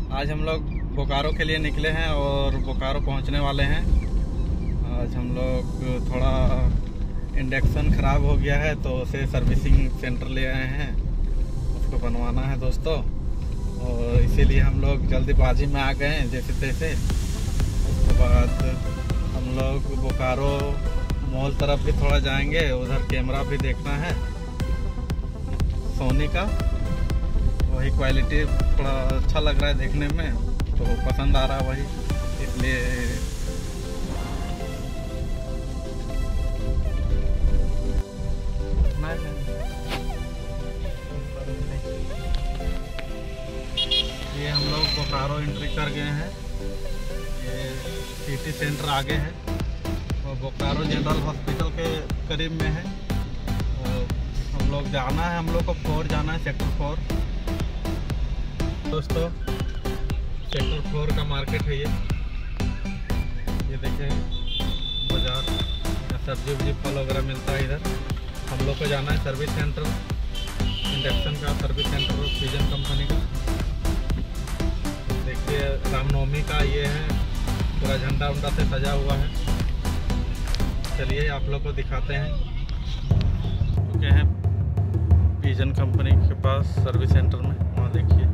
आज हम लोग बोकारो के लिए निकले हैं और बोकारो पहुंचने वाले हैं। आज हम लोग थोड़ा इंडक्शन ख़राब हो गया है तो उसे सर्विसिंग सेंटर ले आए हैं, उसको बनवाना है दोस्तों। और इसीलिए हम लोग जल्दीबाजी में आ गए हैं जैसे तैसे। उसके बाद हम लोग बोकारो मॉल तरफ भी थोड़ा जाएंगे, उधर कैमरा भी देखना है सोनी का। वही क्वालिटी थोड़ा अच्छा लग रहा है देखने में, तो पसंद आ रहा है वही, इसलिए ये हम लोग बोकारो एंट्री कर गए हैं। ये सिटी सेंटर आगे है और बोकारो जनरल हॉस्पिटल के करीब में है। और हम लोग जाना है, हम लोग को 4 जाना है, सेक्टर 4 दोस्तों। सेक्टर 4 का मार्केट है ये देखिए बाजार, सब्जी वब्जी फल वगैरह मिलता है इधर। हम लोग को जाना है सर्विस सेंटर, इंडक्शन का सर्विस सेंटर पिजन कंपनी का। देखिए रामनवमी का ये है, पूरा झंडा उंडा से सजा हुआ है। चलिए आप लोग को दिखाते हैं। चुके हैं पिजन कंपनी के पास सर्विस सेंटर में, वहाँ देखिए